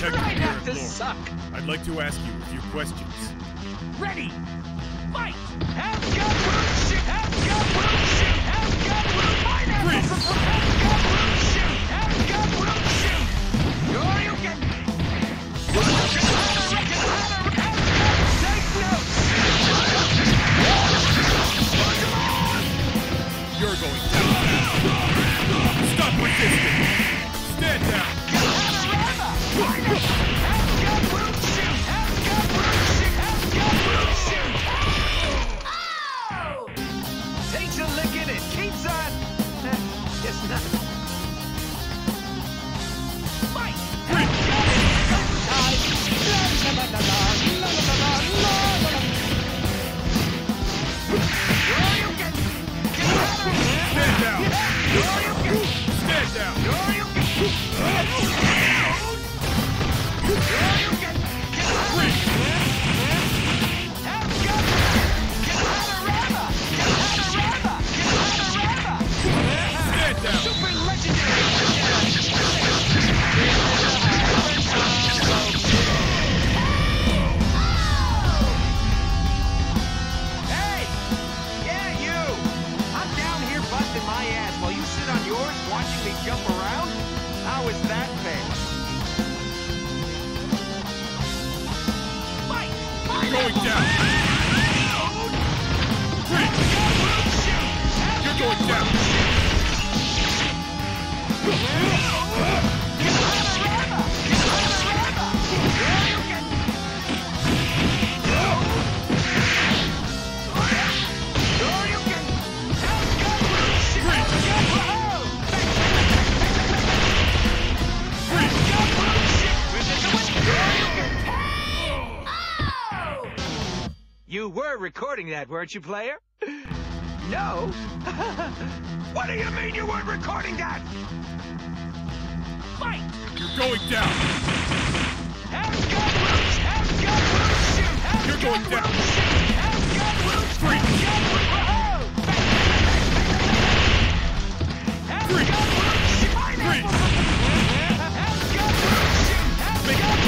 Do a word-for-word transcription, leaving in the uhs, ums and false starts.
Detective Try not Garrett to Lord. suck. I'd like to ask you a few questions. Ready. Fight. Have gun root shoot. Have gun root shoot. Have gun root. Pineapple. Freeze. Have gun root shoot. Have gun root shoot. You're you can. Take notes. You're going down. Stop resisting. Stand down. Takes a licking and keeps on. Guess not. Fight! Stand down. Stand Hey! Yeah, you! I'm down here busting my ass while you sit on yours watching me jump around? How is that fair? Fight! Going down. You're going down. You were recording that, weren't you, player? No? What do you mean you weren't recording that? Fight! You're going down. Have gun roots! Have gun roots! Shoot! Have You're gun going down. roots! Shoot! Have gun roots! Three. Have gun roots! Have Three. gun roots! Shoot! Three. Have gun roots! Shoot! Have Make gun